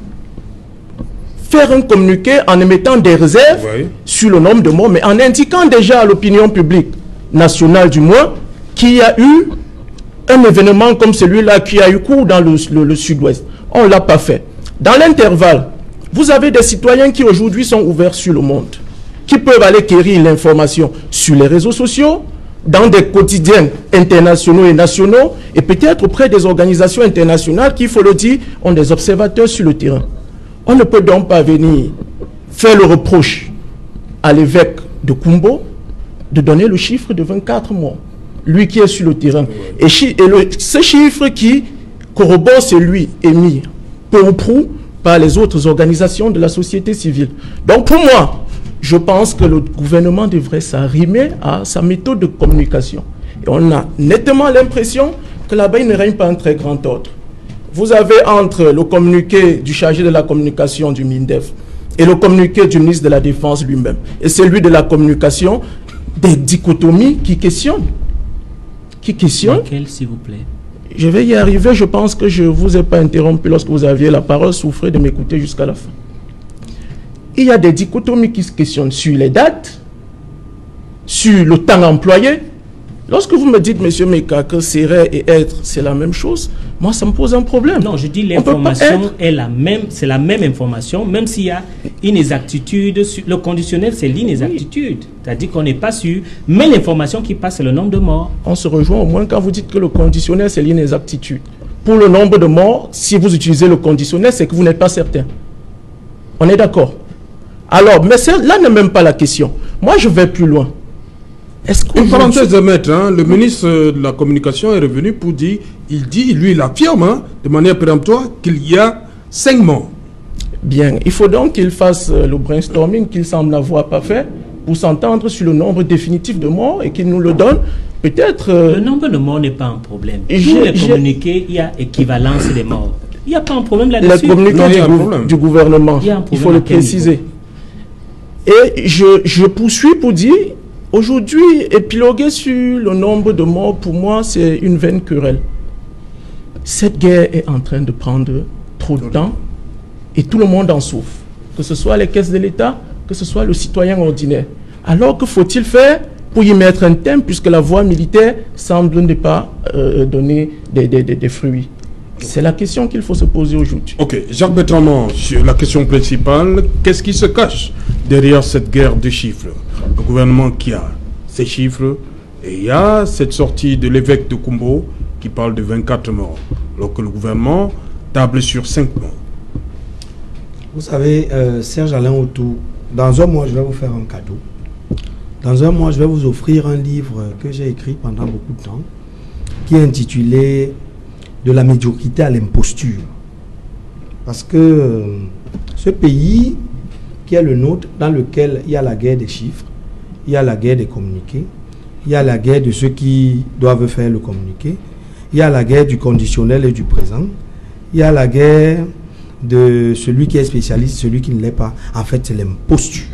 faire un communiqué en émettant des réserves oui. sur le nombre de morts, mais en indiquant déjà à l'opinion publique nationale du moins qu'il y a eu un événement comme celui-là qui a eu cours dans le, le, le sud-ouest. On ne l'a pas fait. Dans l'intervalle, vous avez des citoyens qui aujourd'hui sont ouverts sur le monde, qui peuvent aller quérir l'information sur les réseaux sociaux, dans des quotidiens internationaux et nationaux, et peut-être auprès des organisations internationales qui, il faut le dire, ont des observateurs sur le terrain. On ne peut donc pas venir faire le reproche à l'évêque de Kumbo de donner le chiffre de vingt-quatre morts. Lui qui est sur le terrain. Et, chi et le, ce chiffre qui corrobore celui émis peu ou prou par les autres organisations de la société civile. Donc pour moi, je pense que le gouvernement devrait s'arrimer à sa méthode de communication. Et on a nettement l'impression que là-bas, il ne règne pas un très grand ordre. Vous avez entre le communiqué du chargé de la communication du MINDEF et le communiqué du ministre de la Défense lui-même, et celui de la communication, des dichotomies qui questionnent. Qui questionnent. Laquelle, s'il vous plaît? Je vais y arriver, je pense que je ne vous ai pas interrompu lorsque vous aviez la parole, souffrez de m'écouter jusqu'à la fin. Il y a des dichotomies qui se questionnent sur les dates, sur le temps employé. Lorsque vous me dites, monsieur Meka, que serait et être, c'est la même chose, moi, ça me pose un problème. Non, je dis l'information est la même, c'est la même information, même s'il y a inexactitude. Le conditionnel, c'est l'inexactitude. Oui. C'est-à-dire qu'on n'est pas sûr, mais l'information qui passe, c'est le nombre de morts. On se rejoint au moins quand vous dites que le conditionnel, c'est l'inexactitude. Pour le nombre de morts, si vous utilisez le conditionnel, c'est que vous n'êtes pas certain. On est d'accord? Alors, mais là n'est même pas la question. Moi, je vais plus loin. Une parenthèse de mettre, hein, le ministre de la Communication est revenu pour dire, il dit, lui, il affirme hein, de manière péremptoire qu'il y a cinq morts. Bien, il faut donc qu'il fasse euh, le brainstorming qu'il semble n'avoir pas fait pour s'entendre sur le nombre définitif de morts et qu'il nous le donne. Peut-être... Euh, le nombre de morts n'est pas un problème. Pour les communiqués, il y a équivalence des morts. Il n'y a pas un problème là-dessus. Les communiqués du, gou du gouvernement, il, il faut le préciser. Et je, je poursuis pour dire... Aujourd'hui, épiloguer sur le nombre de morts, pour moi, c'est une vaine querelle. Cette guerre est en train de prendre trop de temps et tout le monde en souffre. Que ce soit les caisses de l'État, que ce soit le citoyen ordinaire. Alors que faut-il faire pour y mettre un thème, puisque la voie militaire semble ne pas euh, donner des, des, des, des fruits? C'est la question qu'il faut se poser aujourd'hui. Ok, Jacques Bertrand, sur la question principale, qu'est-ce qui se cache derrière cette guerre de chiffres? Le gouvernement qui a ces chiffres, et il y a cette sortie de l'évêque de Kumbo qui parle de vingt-quatre morts, alors que le gouvernement table sur cinq morts. Vous savez, euh, Serge Alain Autou, dans un mois, je vais vous faire un cadeau. Dans un mois, je vais vous offrir un livre que j'ai écrit pendant beaucoup de temps, qui est intitulé « De la médiocrité à l'imposture ». Parce que euh, ce pays qui est le nôtre, dans lequel il y a la guerre des chiffres, il y a la guerre des communiqués, il y a la guerre de ceux qui doivent faire le communiqué, il y a la guerre du conditionnel et du présent, il y a la guerre de celui qui est spécialiste, celui qui ne l'est pas. En fait, c'est l'imposture.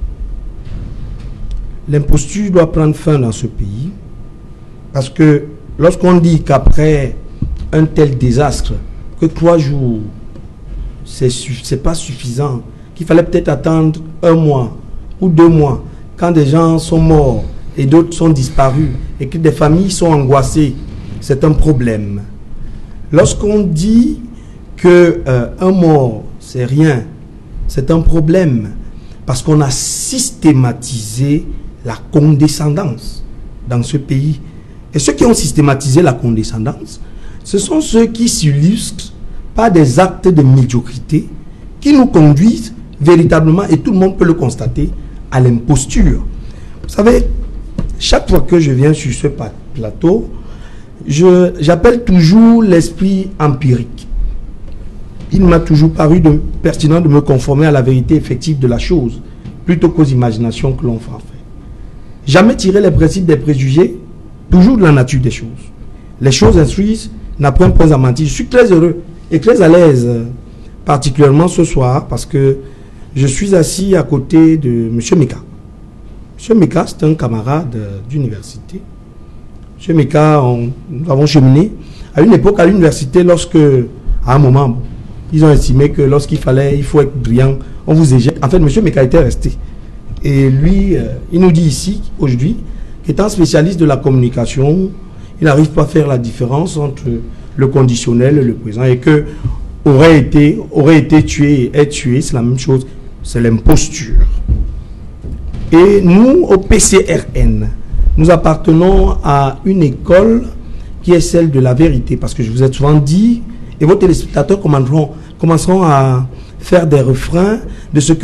L'imposture doit prendre fin dans ce pays, parce que lorsqu'on dit qu'après un tel désastre, que trois jours, c'est pas suffisant, qu'il fallait peut-être attendre un mois ou deux mois, quand des gens sont morts et d'autres sont disparus, et que des familles sont angoissées, c'est un problème. Lorsqu'on dit que euh, un mort, c'est rien, c'est un problème, parce qu'on a systématisé la condescendance dans ce pays. Et ceux qui ont systématisé la condescendance, ce sont ceux qui s'illustrent par des actes de médiocrité qui nous conduisent véritablement, et tout le monde peut le constater, à l'imposture. Vous savez, chaque fois que je viens sur ce plateau, j'appelle toujours l'esprit empirique. Il m'a toujours paru de, pertinent de me conformer à la vérité effective de la chose, plutôt qu'aux imaginations que l'on fait. Jamais tirer les principes des préjugés, toujours de la nature des choses. Les choses instruisent, n'apprennent pas à mentir. Je suis très heureux et très à l'aise, particulièrement ce soir, parce que je suis assis à côté de M. Meka. M. Meka, c'est un camarade d'université. M. Meka, on, nous avons cheminé à une époque à l'université lorsque, à un moment, bon, ils ont estimé que lorsqu'il fallait, il faut être brillant, on vous éjecte. En fait, M. Meka était resté. Et lui, euh, il nous dit ici, aujourd'hui, qu'étant spécialiste de la communication, il n'arrive pas à faire la différence entre le conditionnel et le présent, et que aurait été, aurait été tué et être tué, c'est la même chose, c'est l'imposture. Et nous, au P C R N, nous appartenons à une école qui est celle de la vérité, parce que je vous ai souvent dit, et vos téléspectateurs commenceront, commenceront à faire des refrains de ce que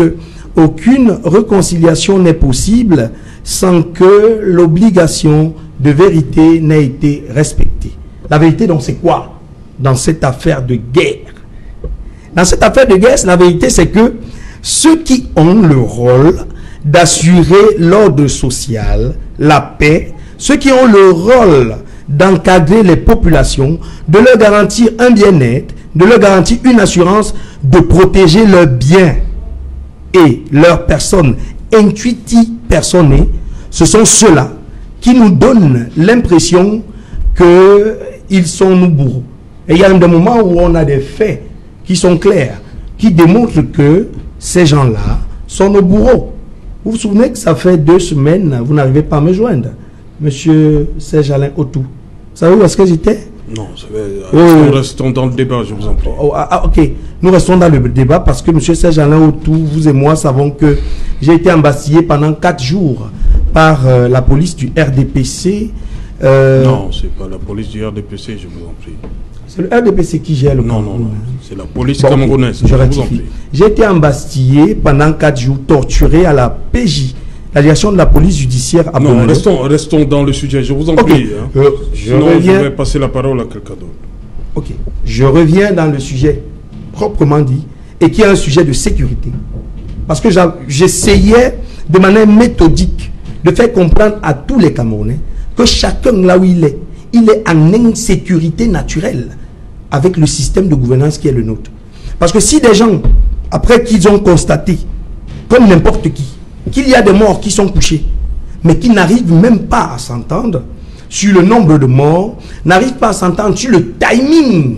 aucune réconciliation n'est possible sans que l'obligation de vérité n'ait été respectée. La vérité, donc, c'est quoi dans cette affaire de guerre? Dans cette affaire de guerre, la vérité, c'est que ceux qui ont le rôle d'assurer l'ordre social, la paix, ceux qui ont le rôle d'encadrer les populations, de leur garantir un bien-être, de leur garantir une assurance, de protéger leurs biens et leurs personnes intuitives personnées, ce sont ceux-là qui nous donnent l'impression qu'ils sont nos bourreaux. Et il y a des moments où on a des faits qui sont clairs, qui démontrent que ces gens-là sont nos bourreaux. Vous vous souvenez que ça fait deux semaines, vous n'arrivez pas à me joindre, Monsieur Serge Alain Autou. Vous savez où est-ce que j'étais? Non, oh, nous restons dans le débat, je vous en prie. Oh, ah, ok, nous restons dans le débat parce que Monsieur Serge Alain Autou, vous et moi savons que j'ai été embastillé pendant quatre jours par euh, la police du R D P C. Euh, non, c'est pas la police du R D P C, je vous en prie. C'est le R D P C qui gère le Non, Cameroun. non, non, c'est la police bon, camerounaise. Okay, je rectifie. J'ai été embastillé pendant quatre jours, torturé à la P J, la direction de la police judiciaire à Non, Bonnet. restons, restons dans le sujet, je vous en okay. prie. Hein. Euh, je, Sinon, reviens... je vais passer la parole à quelqu'un d'autre. Ok, je reviens dans le sujet proprement dit, et qui est un sujet de sécurité. Parce que j'essayais de manière méthodique de faire comprendre à tous les Camerounais que chacun là où il est, il est en insécurité naturelle avec le système de gouvernance qui est le nôtre. Parce que si des gens, après qu'ils ont constaté, comme n'importe qui, qu'il y a des morts qui sont couchés, mais qui n'arrivent même pas à s'entendre sur le nombre de morts, n'arrivent pas à s'entendre sur le timing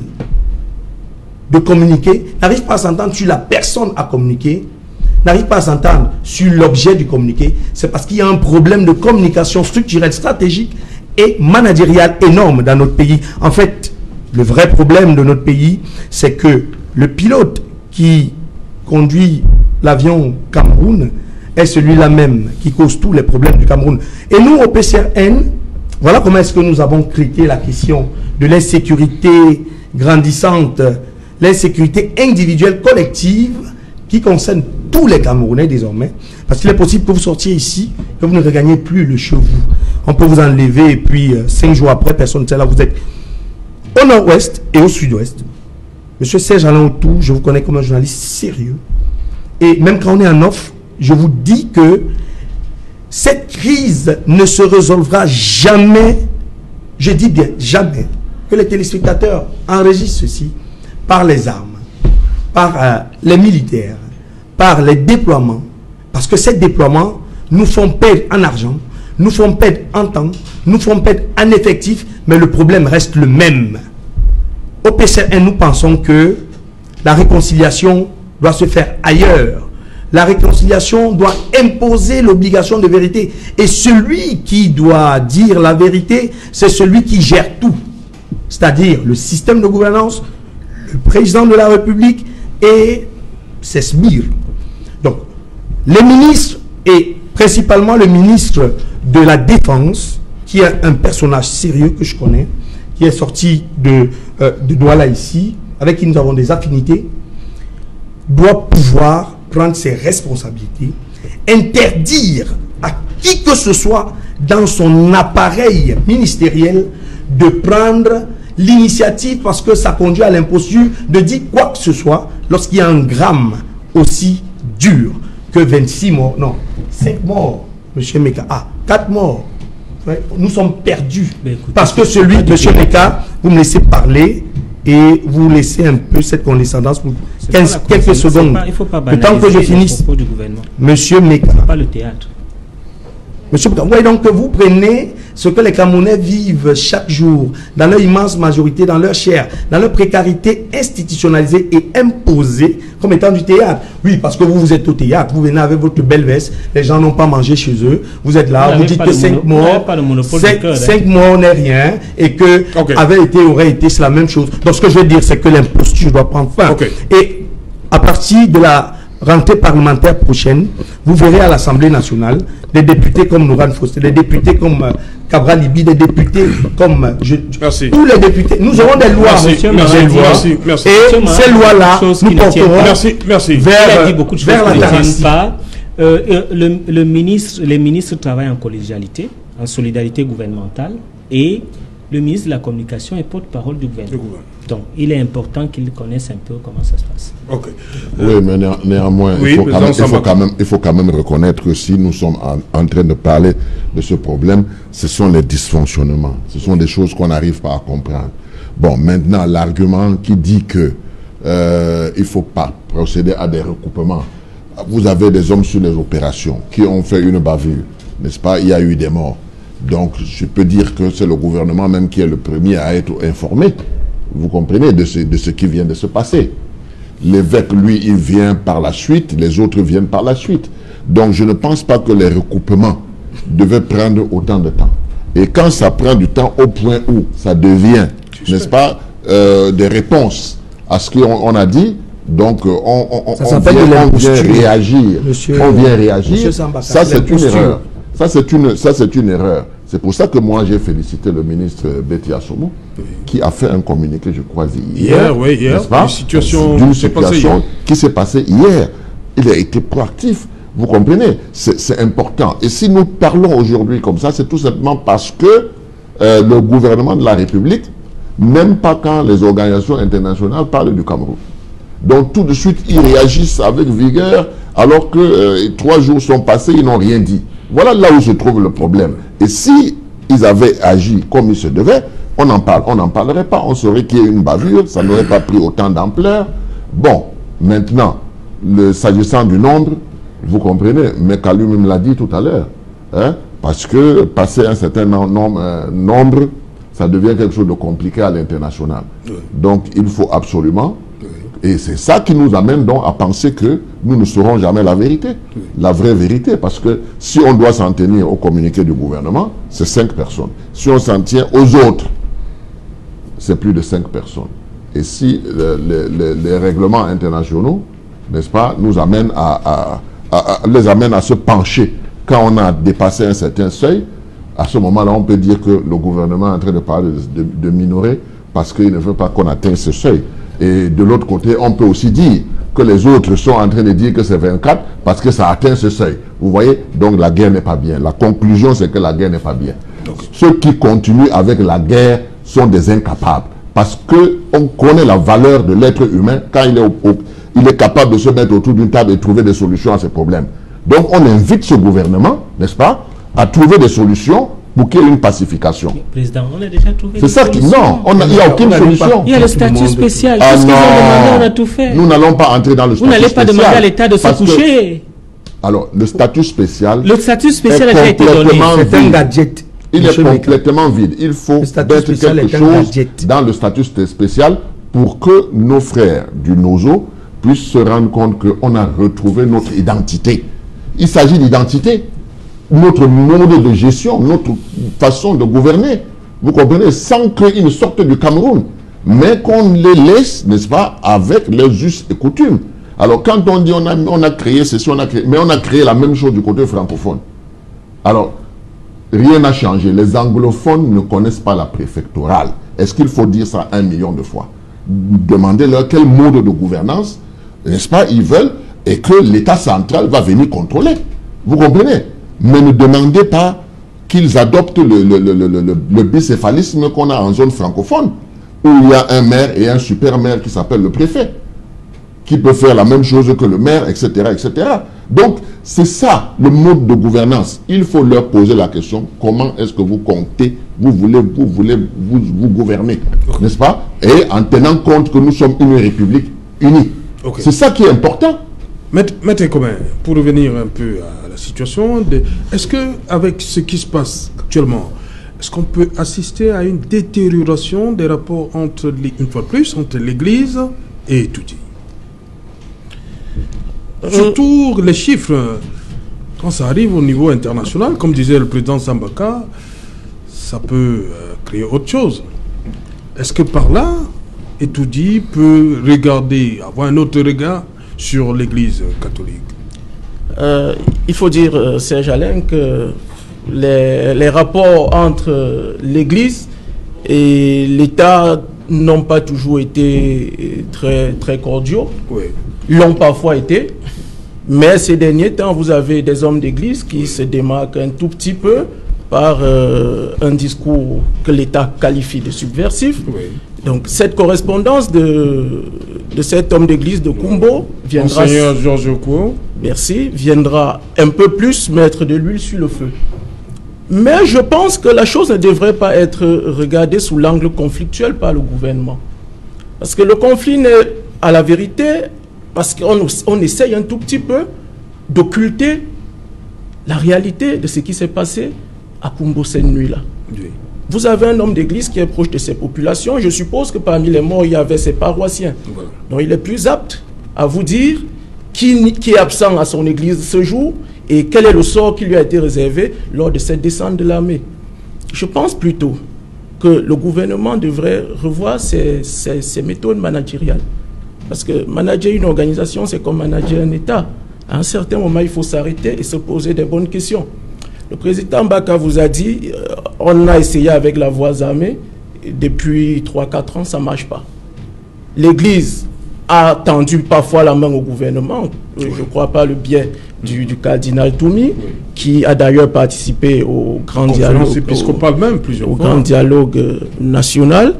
de communiquer, n'arrivent pas à s'entendre sur la personne à communiquer, n'arrivent pas à s'entendre sur l'objet du communiqué, c'est parce qu'il y a un problème de communication structurelle, stratégique et managériale énorme dans notre pays. En fait, le vrai problème de notre pays, c'est que le pilote qui conduit l'avion Cameroun est celui-là même qui cause tous les problèmes du Cameroun. Et nous, au P C R N, voilà comment est-ce que nous avons traité la question de l'insécurité grandissante, l'insécurité individuelle collective qui concerne tous les Camerounais désormais. Parce qu'il est possible que vous sortiez ici, que vous ne regagnez plus le chez vous. On peut vous enlever et puis euh, cinq jours après, personne ne sait là où vous êtes. Au nord-ouest et au sud-ouest, Monsieur Serge Alain Autou, je vous connais comme un journaliste sérieux. Et même quand on est en off, je vous dis que cette crise ne se résolvera jamais, je dis bien jamais, que les téléspectateurs enregistrent ceci par les armes, par euh, les militaires, par les déploiements, parce que ces déploiements nous font perdre en argent, nous font perdre en temps, nous font perdre en effectif, mais le problème reste le même. Au P C R N, nous pensons que la réconciliation doit se faire ailleurs. La réconciliation doit imposer l'obligation de vérité. Et celui qui doit dire la vérité, c'est celui qui gère tout. C'est-à-dire le système de gouvernance, le président de la République et ses sbires. Donc, les ministres et principalement le ministre de la Défense, qui est un personnage sérieux que je connais, qui est sorti de, euh, de Douala ici, avec qui nous avons des affinités, doit pouvoir prendre ses responsabilités, interdire à qui que ce soit dans son appareil ministériel de prendre l'initiative parce que ça conduit à l'imposture de dire quoi que ce soit lorsqu'il y a un gramme aussi dur que vingt-six morts, non, cinq morts, M. Meka, ah, quatre morts. Ouais, nous sommes perdus. Écoutez, parce que celui, M. Meka, vous me laissez parler et vous laissez un peu cette condescendance pour quinze, quelques secondes. Pas, il ne faut pas le temps que je finisse. Monsieur Meka. Pas le théâtre. Monsieur Meka, voyez donc que vous prenez ce que les Camerounais vivent chaque jour, dans leur immense majorité, dans leur chair, dans leur précarité institutionnalisée et imposée comme étant du théâtre. Oui, parce que vous, vous êtes au théâtre, vous venez avec votre belle veste, les gens n'ont pas mangé chez eux, vous êtes là, vous, vous dites que cinq morts, cinq morts n'est rien, et que okay. avait été, aurait été, c'est la même chose. Donc ce que je veux dire, c'est que l'imposture doit prendre fin. Okay. Et à partir de la rentrée parlementaire prochaine, vous verrez à l'Assemblée nationale des députés comme Noran Foster, des députés comme euh, Cabral Libi, des députés comme euh, je, merci. tous les députés. Nous aurons des lois, merci, merci, des lois merci, merci. et ces lois-là, nous porterons merci, merci. vers, beaucoup de vers la ne tiennent pas euh, le, le ministre, les ministres travaillent en collégialité, en solidarité gouvernementale, et le ministre de la Communication est porte-parole du gouvernement. gouvernement. Donc, il est important qu'ils connaissent un peu comment ça se passe. Ok. Oui, mais néan néanmoins, oui, il, faut quand même, il, faut quand même, il faut quand même reconnaître que si nous sommes en, en train de parler de ce problème, ce sont les dysfonctionnements. Ce sont des choses qu'on n'arrive pas à comprendre. Bon, maintenant, l'argument qui dit que euh, il ne faut pas procéder à des recoupements. Vous avez des hommes sur les opérations qui ont fait une bavure, n'est-ce pas? Il y a eu des morts. Donc, je peux dire que c'est le gouvernement même qui est le premier à être informé, vous comprenez, de ce, de ce qui vient de se passer. L'évêque, lui, il vient par la suite, les autres viennent par la suite. Donc, je ne pense pas que les recoupements devaient prendre autant de temps. Et quand ça prend du temps au point où ça devient, n'est-ce pas, euh, des réponses à ce qu'on a dit, donc on, on, on, on vient, on vient réagir, Monsieur, on vient réagir, ça c'est une erreur. Ça, c'est une, ça, c'est une erreur. C'est pour ça que moi, j'ai félicité le ministre Betty Assomo, oui. qui a fait un communiqué, je crois, hier. Hier, oui, hier. Une situation, d'une situation qui s'est passée hier. Il a été proactif. Vous comprenez? C'est important. Et si nous parlons aujourd'hui comme ça, c'est tout simplement parce que euh, le gouvernement de la République n'aime pas quand les organisations internationales parlent du Cameroun. Donc, tout de suite, ils réagissent avec vigueur, alors que euh, trois jours sont passés, ils n'ont rien dit. Voilà là où se trouve le problème. Et si ils avaient agi comme ils se devaient, on en parle, on n'en parlerait pas. On saurait qu'il y ait une bavure, ça n'aurait pas pris autant d'ampleur. Bon, maintenant, s'agissant du nombre, vous comprenez, Mekalu me l'a dit tout à l'heure, hein, parce que passer un certain nombre, euh, nombre, ça devient quelque chose de compliqué à l'international. Oui. Donc, il faut absolument... Et c'est ça qui nous amène donc à penser que nous ne saurons jamais la vérité, oui. la vraie vérité. Parce que si on doit s'en tenir au communiqué du gouvernement, c'est cinq personnes. Si on s'en tient aux autres, c'est plus de cinq personnes. Et si le, le, le, les règlements internationaux, n'est-ce pas, nous amènent à, à, à, à, les amènent à se pencher quand on a dépassé un certain seuil, à ce moment-là, on peut dire que le gouvernement est en train de parler de, de, de minorer parce qu'il ne veut pas qu'on atteigne ce seuil. Et de l'autre côté, on peut aussi dire que les autres sont en train de dire que c'est vingt-quatre parce que ça atteint ce seuil. Vous voyez? Donc la guerre n'est pas bien. La conclusion, c'est que la guerre n'est pas bien. Donc, ceux qui continuent avec la guerre sont des incapables. Parce qu'on connaît la valeur de l'être humain quand il est, au, au, il est capable de se mettre autour d'une table et trouver des solutions à ses problèmes. Donc on invite ce gouvernement, n'est-ce pas, à trouver des solutions pour qu'il y ait une pacification. Président, on a déjà trouvé. C'est ça qui... Non, il n'y a aucune solution. Il y a le statut spécial. Ah Tout ce qu'ils ont demandé, on a tout fait. Nous n'allons pas entrer dans le statut spécial. Vous n'allez pas demander à l'État de se coucher. Alors, le statut spécial... Le statut spécial a déjà été donné. C'est un gadget. Il est complètement vide. Il faut mettre quelque chose dans le statut spécial pour que nos frères du Nozo puissent se rendre compte qu'on a retrouvé notre identité. Il s'agit d'identité. Notre mode de gestion, notre façon de gouverner, vous comprenez, sans qu'ils ne sortent du Cameroun, mais qu'on les laisse, n'est-ce pas, avec les us et coutumes. Alors, quand on dit on a, on a créé ceci, on a créé, mais on a créé la même chose du côté francophone. Alors, rien n'a changé. Les anglophones ne connaissent pas la préfectorale. Est-ce qu'il faut dire ça un million de fois? Demandez-leur quel mode de gouvernance, n'est-ce pas, ils veulent, et que l'État central va venir contrôler. Vous comprenez? Mais ne demandez pas qu'ils adoptent le, le, le, le, le, le bicéphalisme qu'on a en zone francophone, où il y a un maire et un super maire qui s'appelle le préfet, qui peut faire la même chose que le maire, et cetera, et cetera. Donc, c'est ça le mode de gouvernance. Il faut leur poser la question, comment est-ce que vous comptez, vous voulez, vous voulez vous, vous gouverner, okay. N'est-ce pas? Et en tenant compte que nous sommes une république unie. Okay. C'est ça qui est important. Maître Commun, pour revenir un peu à la situation, est-ce qu'avec ce qui se passe actuellement, est-ce qu'on peut assister à une détérioration des rapports entre, une fois de plus, entre l'Église et Toudi? euh, Surtout les chiffres, quand ça arrive au niveau international, comme disait le président Sambaka, ça peut euh, créer autre chose. Est-ce que par là, Toudi peut regarder, avoir un autre regard sur l'Église catholique? euh, Il faut dire, euh, Serge Alain, que les, les rapports entre l'Église et l'État n'ont pas toujours été très, très cordiaux. Oui. L'ont parfois été. Mais ces derniers temps, vous avez des hommes d'église qui se démarquent un tout petit peu par euh, un discours que l'État qualifie de subversif. Oui. Donc cette correspondance de, de cet homme d'église de Kumbo viendra, Georges Kouo. Merci, viendra un peu plus mettre de l'huile sur le feu. Mais je pense que la chose ne devrait pas être regardée sous l'angle conflictuel par le gouvernement. Parce que le conflit n'est à la vérité, parce qu'on on essaye un tout petit peu d'occulter la réalité de ce qui s'est passé à Kumbo cette nuit-là. Oui. Vous avez un homme d'église qui est proche de ces populations. Je suppose que parmi les morts, il y avait ses paroissiens. Voilà. Donc il est plus apte à vous dire qui, qui est absent à son église ce jour et quel est le sort qui lui a été réservé lors de cette descente de l'armée. Je pense plutôt que le gouvernement devrait revoir ses, ses, ses méthodes managériales. Parce que manager une organisation, c'est comme manager un État. À un certain moment, il faut s'arrêter et se poser des bonnes questions. Le président Baka vous a dit, euh, on a essayé avec la voie armée, depuis trois à quatre ans, ça ne marche pas. L'Église a tendu parfois la main au gouvernement, oui. Je crois pas le biais du, du cardinal Toumi, oui. Qui a d'ailleurs participé au grand dialogue, épiscopale même, plusieurs au fois. grand dialogue euh, national.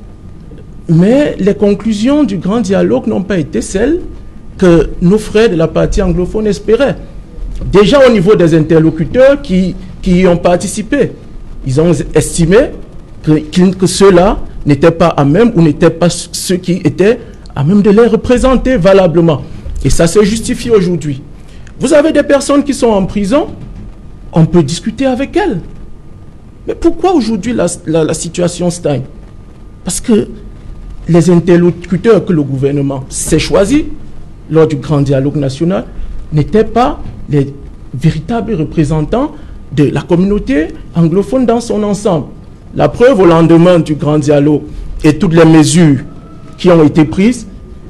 Mais les conclusions du grand dialogue n'ont pas été celles que nos frères de la partie anglophone espéraient. Déjà au niveau des interlocuteurs qui, qui y ont participé, ils ont estimé que, que ceux-là n'étaient pas à même ou n'étaient pas ceux qui étaient à même de les représenter valablement. Et ça se justifie aujourd'hui. Vous avez des personnes qui sont en prison, on peut discuter avec elles. Mais pourquoi aujourd'hui la, la, la situation stagne? Parce que les interlocuteurs que le gouvernement s'est choisi lors du grand dialogue national n'étaient pas les véritables représentants de la communauté anglophone dans son ensemble. La preuve, au lendemain du grand dialogue et toutes les mesures qui ont été prises,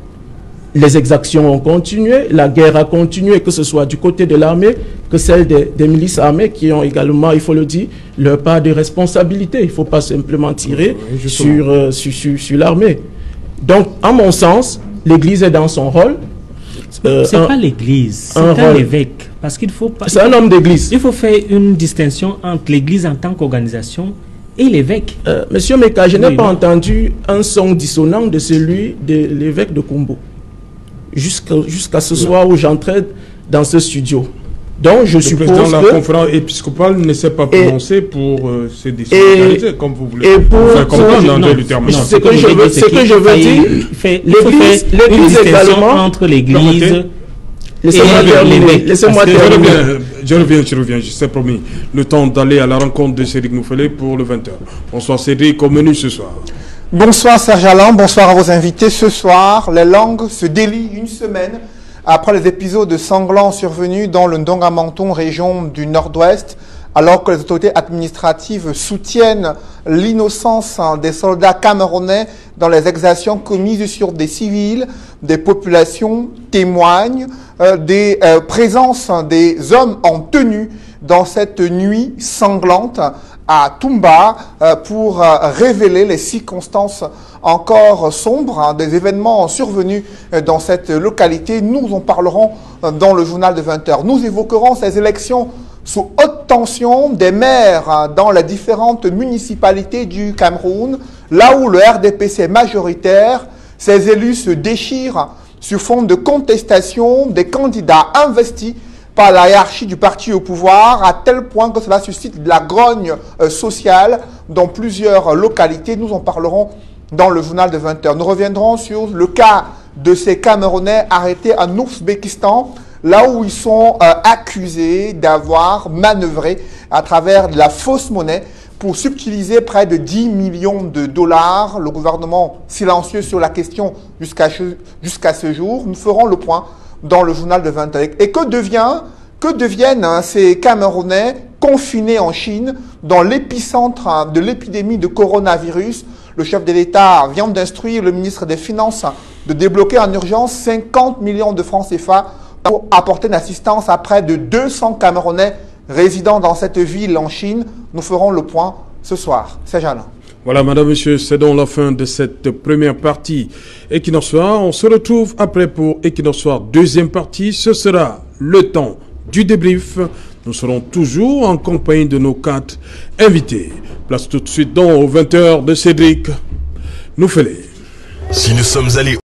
les exactions ont continué, la guerre a continué, que ce soit du côté de l'armée, que celle des, des milices armées qui ont également, il faut le dire, leur part de responsabilité. Il ne faut pas simplement tirer oui, sur, euh, sur, sur, sur l'armée. Donc, à mon sens, l'Église est dans son rôle. Euh, c'est pas l'Église, c'est un, un évêque. Parce qu'il faut pas. C'est un homme d'église. Il faut faire une distinction entre l'Église en tant qu'organisation et l'évêque. Euh, Monsieur Meka, je n'ai oui, pas oui. entendu un son dissonant de celui de l'évêque de Kumbo. Jusqu'à jusqu'à ce oui. soir où j'entrais dans ce studio. Donc je le suppose que... que... la conférence épiscopale ne s'est pas prononcée pour euh, se désolidariser, comme vous voulez. Et pour faire comprendre dans le terme. Ce que je veux, ce que je veux dire, l'Église également entre l'Église... Laissez-moi terminer. Laissez-moi terminer. Je reviens, je reviens, je sais promis. Le temps d'aller à la rencontre de Cédric Noufélé pour le vingt heures. Bonsoir Cédric, au menu ce soir. Bonsoir Serge Alain, bonsoir à vos invités. Ce soir, les langues se délient une semaine après les épisodes sanglants survenus dans le Ndonga-Menton, région du Nord-Ouest, alors que les autorités administratives soutiennent l'innocence des soldats camerounais dans les exactions commises sur des civils, des populations témoignent euh, des euh, présences des hommes en tenue dans cette nuit sanglante à Toumba euh, pour euh, révéler les circonstances encore sombres hein, des événements survenus euh, dans cette localité. Nous en parlerons euh, dans le journal de vingt heures. Nous évoquerons ces élections sous haute tension des maires hein, dans les différentes municipalités du Cameroun, là où le R D P C est majoritaire. Ces élus se déchirent sur fond de contestation des candidats investis par la hiérarchie du parti au pouvoir, à tel point que cela suscite de la grogne euh, sociale dans plusieurs localités. Nous en parlerons dans le journal de vingt heures. Nous reviendrons sur le cas de ces Camerounais arrêtés en Ouzbékistan, là où ils sont euh, accusés d'avoir manœuvré à travers de la fausse monnaie pour subtiliser près de dix millions de dollars. Le gouvernement silencieux sur la question jusqu'à jusqu'à ce jour. Nous ferons le point dans le journal de vingt heures. Et que devient, que deviennent hein, ces Camerounais confinés en Chine, dans l'épicentre hein, de l'épidémie de coronavirus? Le chef de l'État vient d'instruire le ministre des Finances de débloquer en urgence cinquante millions de francs C F A pour apporter une assistance à près de deux cents Camerounais résidant dans cette ville en Chine. Nous ferons le point ce soir. C'est Jeanne. Voilà, madame, monsieur, c'est donc la fin de cette première partie Equinoxe Soir. On se retrouve après pour Equinoxe Soir, deuxième partie. Ce sera le temps du débrief. Nous serons toujours en compagnie de nos quatre invités. Place tout de suite donc aux vingt heures de Cédric Noufélé. Si nous sommes allés